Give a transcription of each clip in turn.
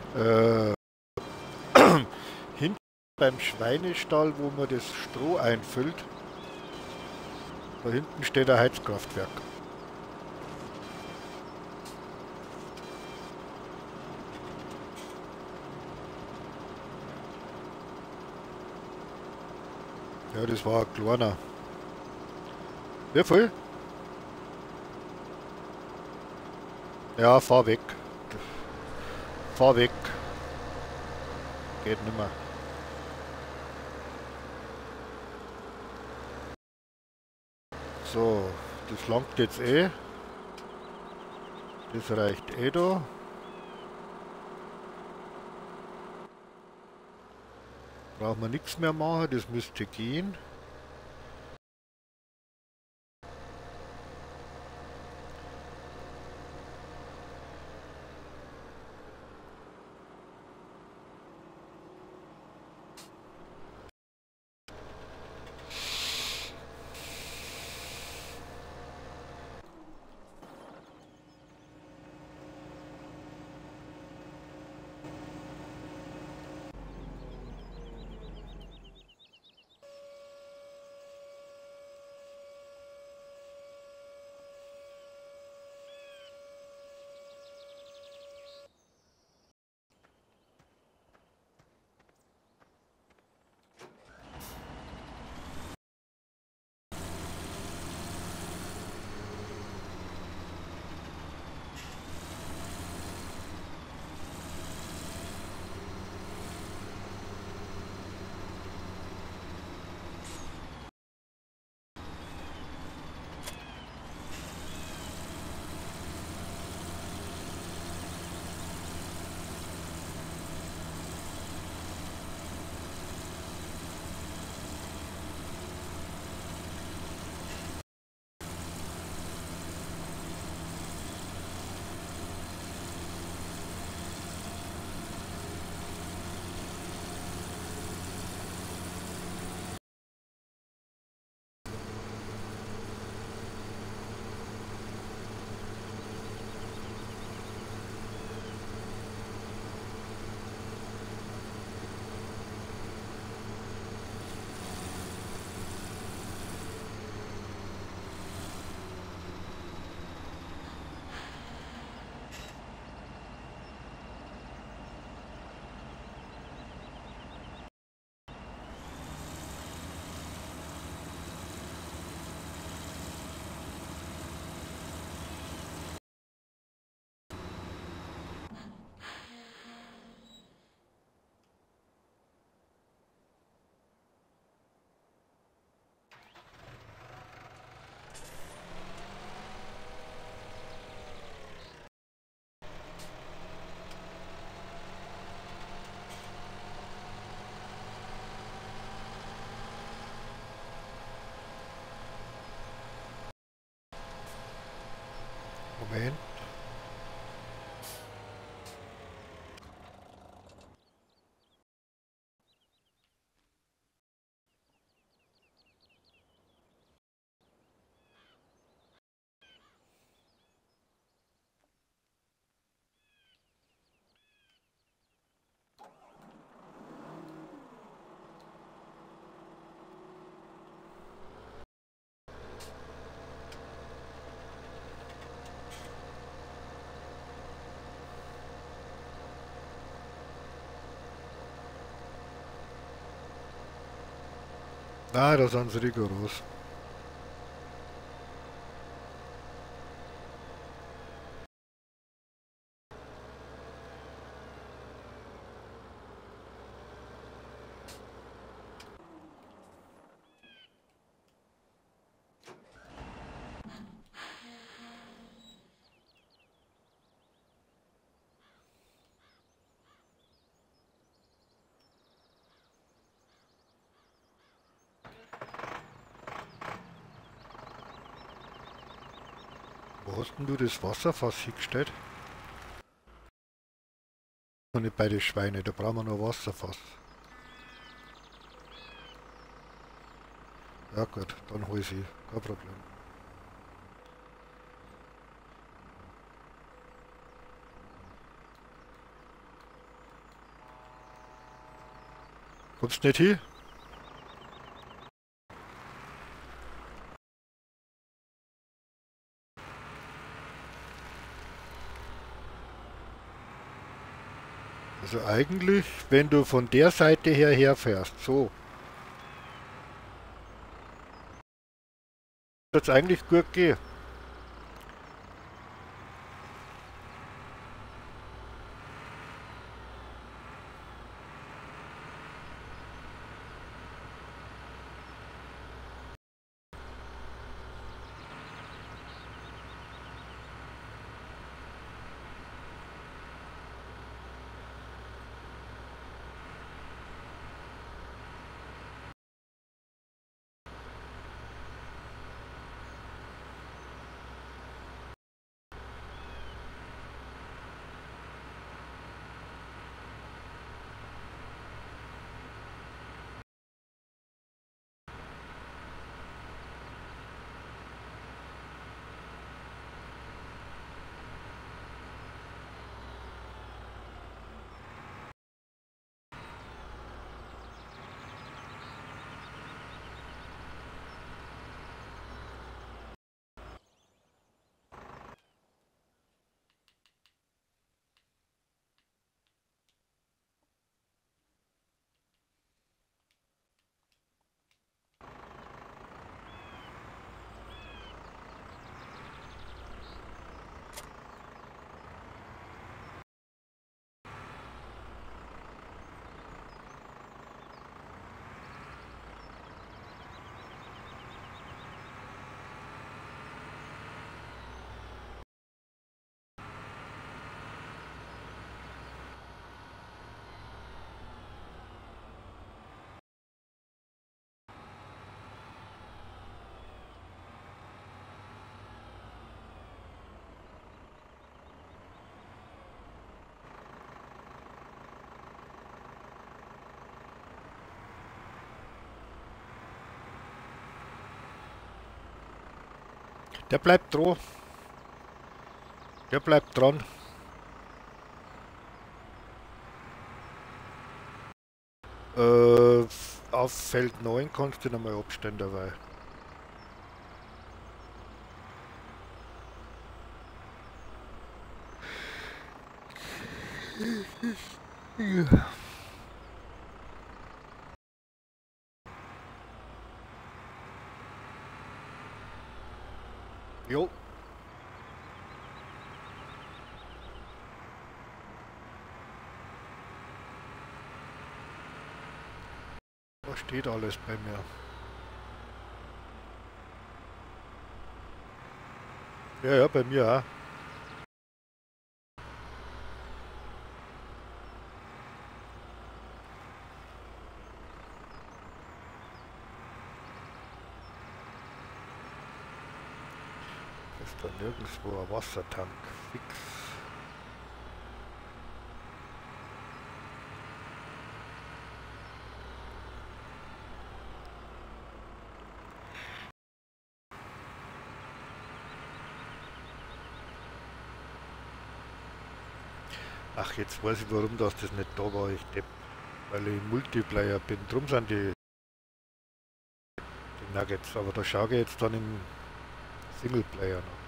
Äh, hinten beim Schweinestall, wo man das Stroh einfüllt, da hinten steht ein Heizkraftwerk. Ja, das war ein kleiner. Wie viel? Ja, fahr weg. Fahr weg. Geht nimmer. So, das langt jetzt eh. Das reicht eh da. Brauchen wir nichts mehr machen, das müsste gehen. Moment. Ah, da sind sie rigoros. Wo hast denn du das Wasserfass hingestellt? Noch nicht bei den Schweinen, da brauchen wir noch Wasserfass. Ja gut, dann hol sie, kein Problem. Kommst nicht hin? Also eigentlich, wenn du von der Seite her herfährst, so, wird es eigentlich gut gehen. Der bleibt dran. Der bleibt dran. Auf Feld 9 kannst du nochmal abstellen dabei. Ja. Jo. Da steht alles bei mir. Ja, ja, bei mir auch. Ist da nirgendwo ein Wassertank. Fix. Ach, jetzt weiß ich, warum das nicht da war, ich depp. Weil ich im Multiplayer bin. Drum sind die Nuggets. Aber da schaue ich jetzt dann im Singleplayer noch.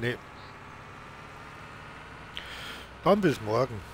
Nee. Dann bis morgen.